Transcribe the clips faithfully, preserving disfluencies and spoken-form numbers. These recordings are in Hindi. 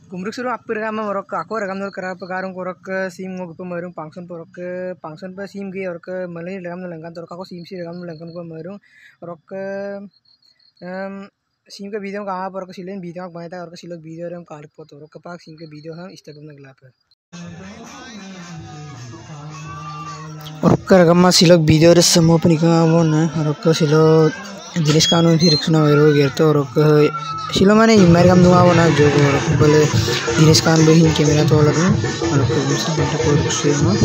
Gumruk suruh apa regam orang ke aku regam dulu kerap karung orang ke sim mau ke marung pangson orang ke pangson pe sim ge orang ke malay regam dulu lengkan orang aku sim si regam dulu lengkan ke marung orang ke sim ke video कहाँ पर के सिलेन video बनाया था और के सिलोग video हम कार पर तो के पास sim के video हम Instagram में गला पर और के रकम सिलोग video रे समूह पर निकला वो ना और के सिलोग जिनिस कानून फिर सुना वेरो गिरता और के सिलोग माने इमेर काम दुआ वो ना जो और के बोले जिनिस कानून भी हिंके मेरा तो लगा और के दूसरा बंदा कोई कुछ ना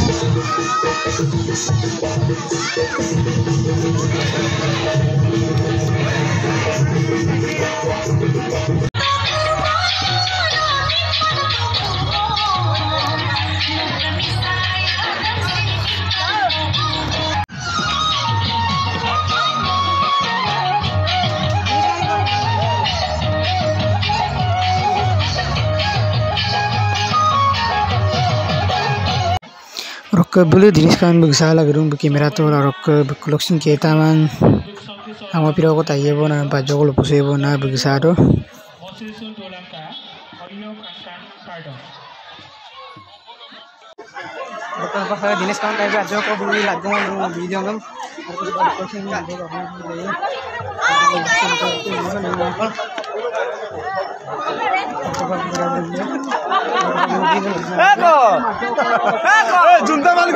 Rok boleh diniskan bersala gerung kamera tu rok collection kita man ama pira ko tayo bo na bajo ko lupuse bo na bersado rok apa diniskan kayak bajo ko beli lagu video ngam rok collection lagu ko beli Eko, Eko, junta balik.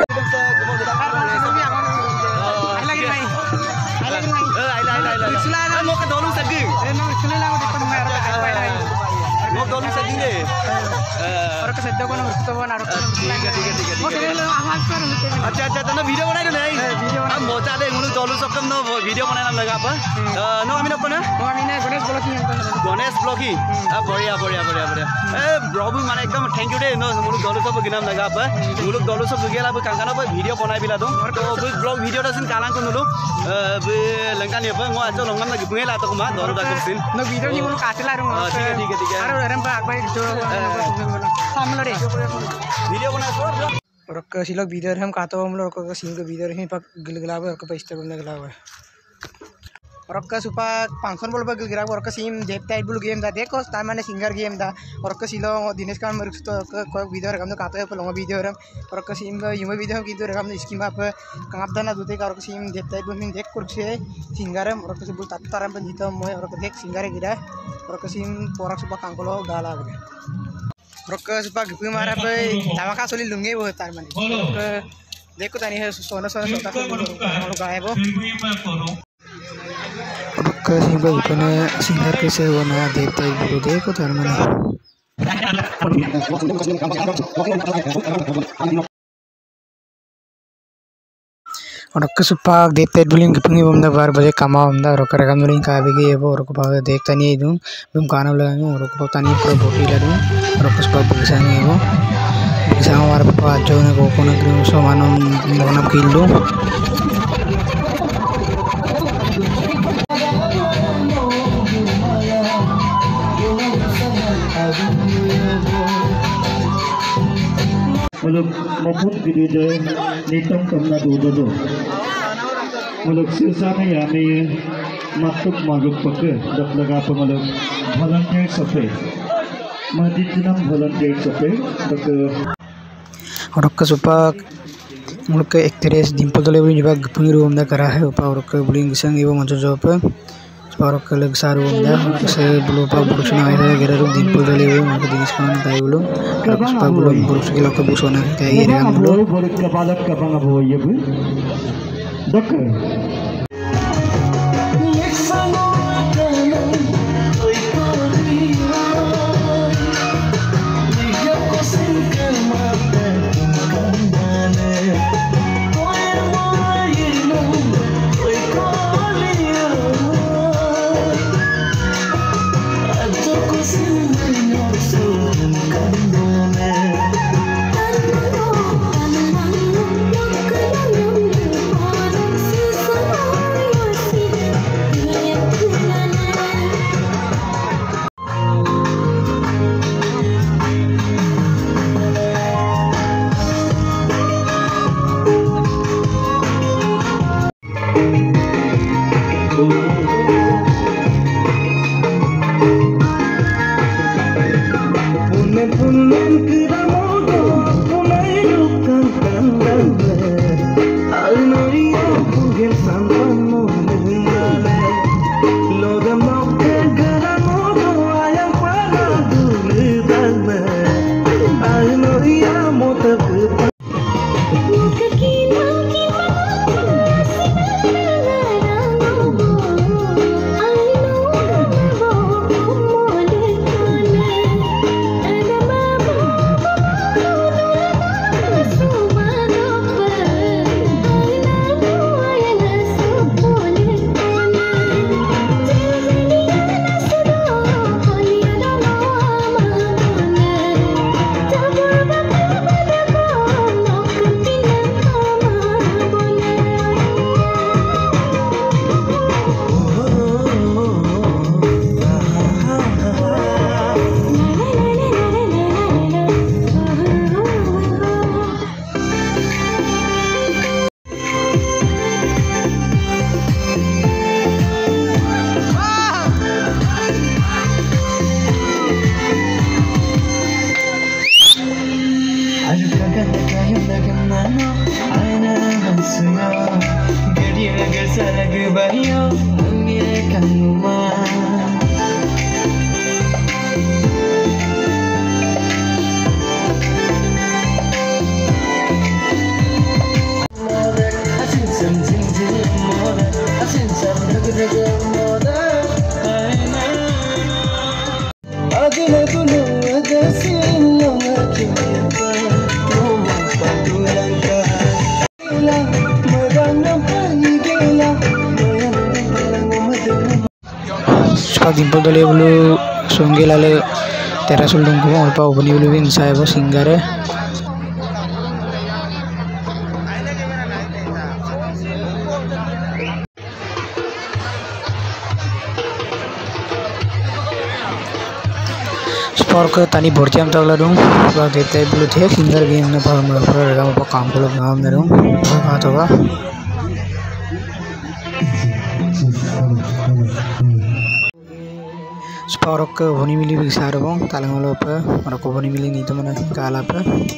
Lagi main, lagi main. Lagi mau ke dulu segi. Mau sulit lah di tengah ada apa lagi. Mau dulu segi deh. Orang kesedok kan orang ketua naruh. Tiga tiga tiga. Mau sulit lah awal kan. अच्छा अच्छा तो ना वीडियो बनाए नहीं हम बहुत ज़्यादा मुझे दोनों सब कम ना वीडियो बनाना लगा पर नो अमीन अपन ना नो अमीन है गणेश ब्लॉगिंग गणेश ब्लॉगिंग अब बढ़िया बढ़िया बढ़िया बढ़िया ए ब्रॉबू माने एकदम थैंक यू डे नो मुझे दोनों सब गिनाम लगा पर मुझे दोनों सब गया अब कांगना पर वीडियो बनाए बिला दो तो ब्लॉग वीडियो तो सिन कालां को नुलो लंका नहीं पर मुझे जो लंका में गिपुंगे ला तो कुमार दोनों तक सिन नो वीडियो नहीं मुझे काटे ला रहा हूँ ठीक है ठीक है ठीक है अरे अरे हम बाग बाग जो हम लोग वीडियो बनाए और के सिलोग video हम कातो हम लोग के सीन के video ही पक गिलगिला और के Instagram में गिला हुआ है और के सुपा फंक्शन बोल पर गिलगिला और के सीन जेब टाइप बोल गेम दा देखो तार माने सिंगर गेम दा और के सिलो दिनेश कान मरुक तो कोई video हम तो कातो है पर लोग video हम और के सीन का यूं video हम किधर हम इसकी माप कांप दाना दूते का और के सीन जेब टाइप बोल देख कुछ से सिंगर हम और के बोल तार तार हम जीता मोय और के देख सिंगर गिरा और के सीन पोरक सुपा कांकोलो गाला गया रक सुपा गिपी मारा पे धमाका सोली लुंगे वो तार माने देखो तानी है सोना सोना सोता हम लोग गाए वो रक सिंगर गिपने सिंगर कैसे वो नया देता है वो देखो तार माने और के सुपा देखते बुलिंग गिपंगी बंदा बार बजे कमा बंदा रक रकम बुलिंग का भी ये वो रक बाग देखता नहीं दूं बुम काना लगा रक पता नहीं पूरा बोटी लगा और के सुपा बिगसांगे वो बिगसांग हमारे पापा जो ने को कोना क्रीम सामानों मोना किलो मुलुग मफुत गिदिदो नितम कमना दूदो मुलुग सिरसाने यामे मातुक मागुक पके दपलगा प मुलुग वॉलंटियर सफे मदितनम वॉलंटियर सफे तक और के सुपा मुलुग के एक्ट्रेस डिंपल तलेबुली जबा गपुंगी रूम दा करा है उपा और के बुलिंग संग एवं मंचो जॉब और के लग सारू दा से ब्लू पा प्रोडक्शन आया है गेरा रूम डिंपल तलेबुली माके दिस कान ताई बोलो ट्रक्स पा बोलो प्रोडक्शन के लोग बुसोना के ये रे हम बोलो बोल के बालक का बंगा वो ये भी दक Gimpol dole bulu sungge lale terasul dungku alpa ubani bulu win saya bos singgare sport ke tani bortiam tawla dung ba dete bulu the singar game na pa ma pra ga pa kam bulu ngam na dung ba to ba Sporok ke boni mili bisa bong talang apa mereka boni mili ni teman nasi kalah apa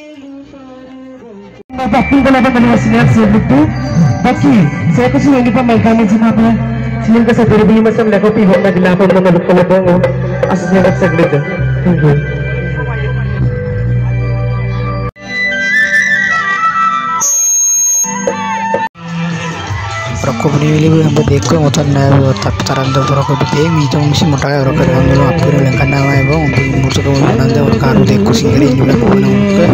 Bakul kalau apa kena sinar siap itu baki saya kusi lagi pemain kami cina apa sinar ke satu ribu lima sam lekor pihak nak dilakukan dengan lupa lupa ngom asasnya tak segera tu Rokok beli beli bu hampa dekko motor na bu tapi taran do rokok beli mi jong misi motor ya rokok yang dulu aku beli lengkap nama ya bang untuk musuh kamu nanti orang karu dekko sendiri juga mau nunggu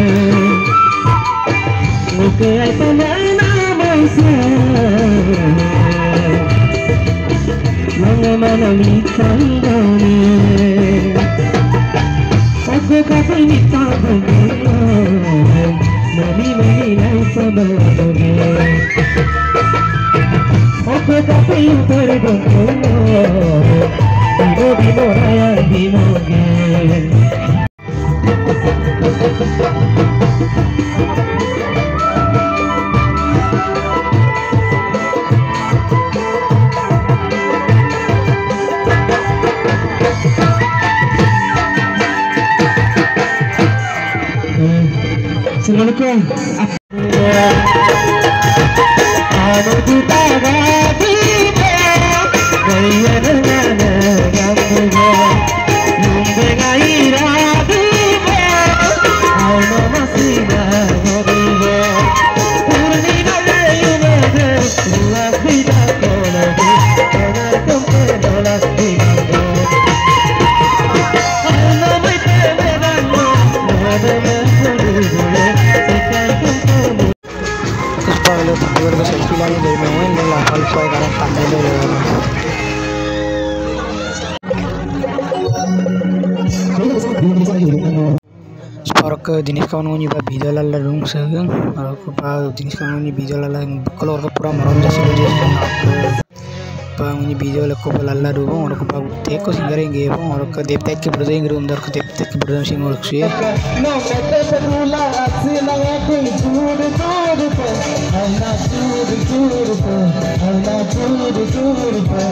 Aku tak perlu terdengar, ibu ibu raya di mogen. Assalamualaikum. Anu kita gati gaya nana gambuga lumbe gaira diba anu masih gabuga purni gale yumade ulas bida kola kola kompe dola bida anu mite medano nade mesudule sekai kompe Kalau tidur ke selfie lagi dari main dari lapal supaya karena pandai dulu. Sport ke jenis kawan ini bah bidal ala dong segang. Kalau ke bah jenis kawan ini bidal ala kalau ke pura marom jasa dia segang. Bah ini bidal ala ke balalla dong. Orang ke bah teko singgare nge bang. Orang ke deptek ke berdua yang gerundar ke deptek ke berdua sing orang sih. Allah tudu tudu pe, Allah tudu tudu pe,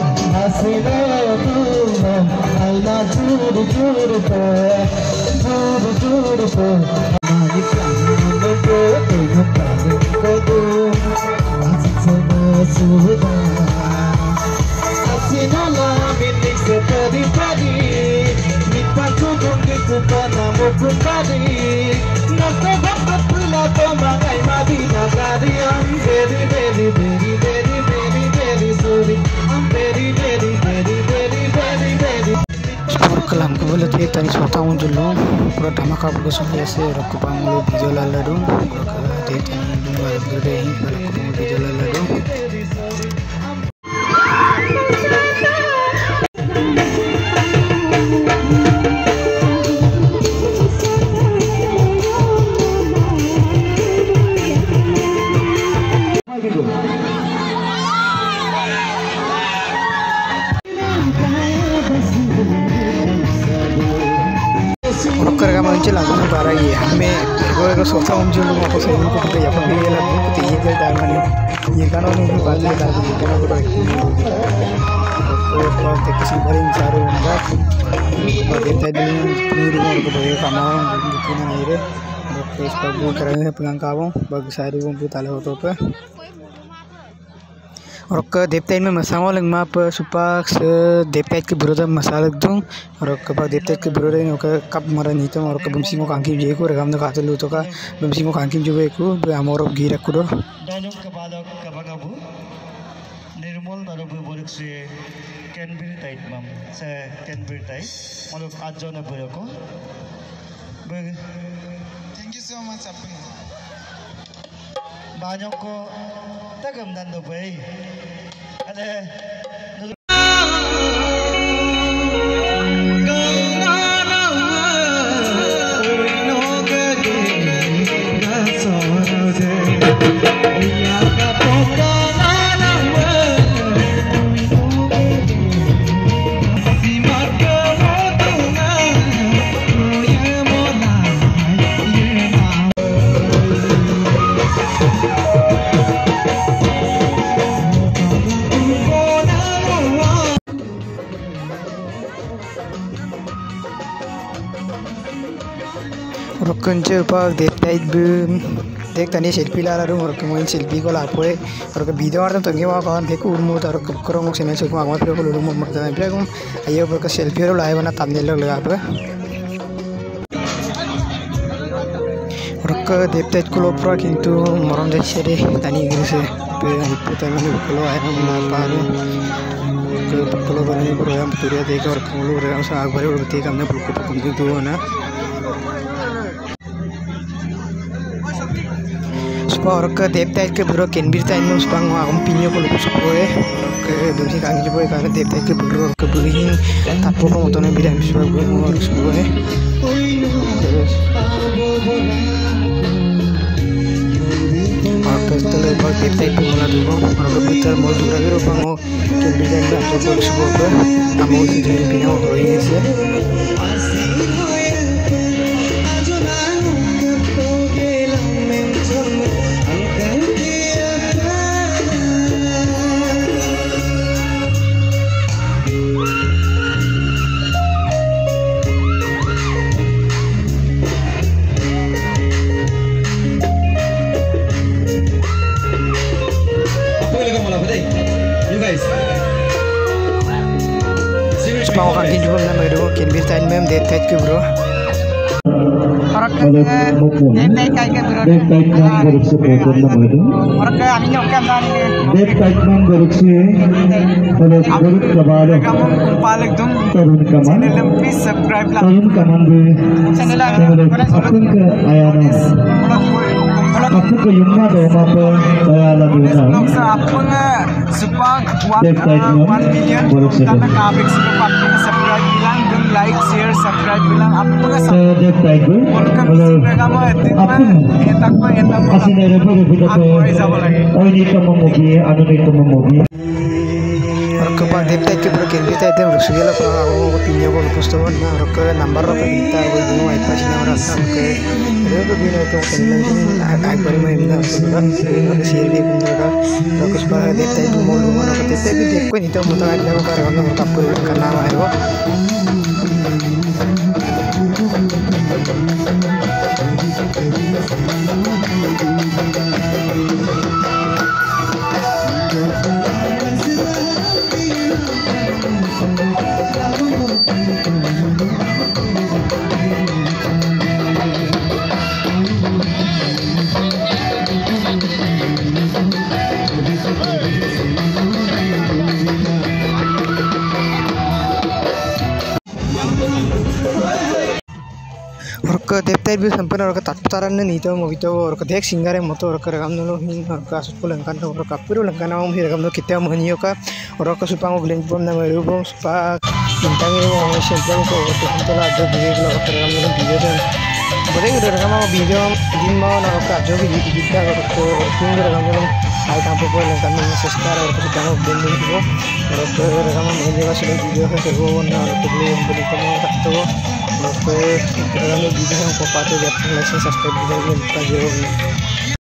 asila tudu, Allah tudu tudu pe, tudu tudu kelam ke bola tu tadi suatu tahun dulu pura dhamaaka berkesan biasa rokok panggung video lalu rokok dia tadi dulu ada berdaya ini rokok panggung video lalu muncul langsung barang ya hame gue ke sofa muncul lu mau saya ikut ke ya pembeli lagu itu iya ke dalam ini kan orang itu balik lagi itu aku lagi itu kalau tek kesimpulan cari enggak bagi tadi peluru mau ke bawah kamar gitu nih akhirnya oke sebagai kerana pengangkawang bagi saya di bumbu tali otope और देवता में मसाला लग माप सुपाक से देवता के विरोध मसाला दूं और कब देवता के विरोध ने ओके कब मरा नहीं तो और कब बमसी को कांकी जे को रगम खाते लो तो का बमसी को कांकी जो को हमरो गिरा को दानव का बालक का बगाबू निर्मल नरबु बोलक से कैनबेरी टाइट मम से कैनबेरी टाइट मतलब आज जो ना बोलो को थैंक यू सो मच अपन banyak ko tagam dan dobay ada Kunci apa deep tight boom देख तनी सेल्फी ला रहा हूँ और कहीं सेल्फी को ला पड़े और कभी वीडियो आते तो क्या वहाँ कौन देखो उर्मू तो और करो मुझे चैनल से कुछ आगे फिर को लूँ मत करना फिर कुछ आइए ऊपर का सेल्फी और लाइव बना तब नहीं लग लगा पे और का देखते हैं कुछ ऊपर किंतु मरण जैसे रे तनी गिर से पे हिप्पो तनी में कुलो आया हम ना पारो तो कुलो बनाने पर हम तुरिया देख और कुलो रे हम आग भरे और देख हमने बुक को पकड़ दी तो ना और के देवता के बुरो केनबिर टाइम में उसपा ngomong pinyo ko lupa supoe ke dosi kangi jupoe karena देवता के बुरो के burin tapo ko motone bidan supoe gue mau harus supoe terus और setelah buat देवता itu mulai dulu और के putar mau dulu lagi rupa mau केनबिर टाइम में aku harus supoe kamu sih jadi pinyo ko ini sih Mau kan juga na meru kenbir time में हम देखते हैं कि bro और देवता का के bro देवता नाम गरुक से पोतर ना मेरू और के आमी ने ओके अंदानी के देवता नाम गरुक से मतलब गरुक कबाल पालक तुम तरुण कमान चैनल प्लीज सब्सक्राइब ला तरुण कमान भी चैनल अपन का आया ना अपन को युम्मा दो माप आया ला दूना अपन सुपाक देवता one million karena kabik sudah pakai subscribe bilang dan like share subscribe bilang apa nggak देवता itu kalau kamu itu etak mah etak asli dari mana kita tuh oh ini kamu mobi anu ini kamu mobi और के बाद देवता के पर केंद्र था इधर रुसिया ला पर वो पिन्या को पुस्तक ना और के नंबर रो पिता वो दोनों आई पास ना और सब के रे तो बिना तो टेलीविजन आग बारे में ना सुना शेयर भी कुंदर का तो कुछ पर देवता को मोल लूंगा ना देवता भी देख को नहीं तो मुता आज ना कर रहा हूं आपको करना है वो और के देवता भी संपन्न और के तत्तारन नीतो मोबितो और के देख सिंगारे मोतो और के रगम नो हिन और का सुपु लंकान और का पुरु लंकान हम ही रगम नो कित्या मनियो का और के सुपांग ब्लेंज बम ना मेरु बम सुपा इंतांगे वो शेंपल को तो हम तो लाजो बिगे लो के रगम नो बिगे जन बड़े रगम बिगे दिन मा ना का जो भी बिगे और को किंग रगम नो आई काम पर लंकान में सस्कार और के सुपांग ब्लेंज को और के रगम मेले का सुले बिगे है वो ना और के ब्लेंज बलि को तो los que realmente dicen que parte de la sensación de que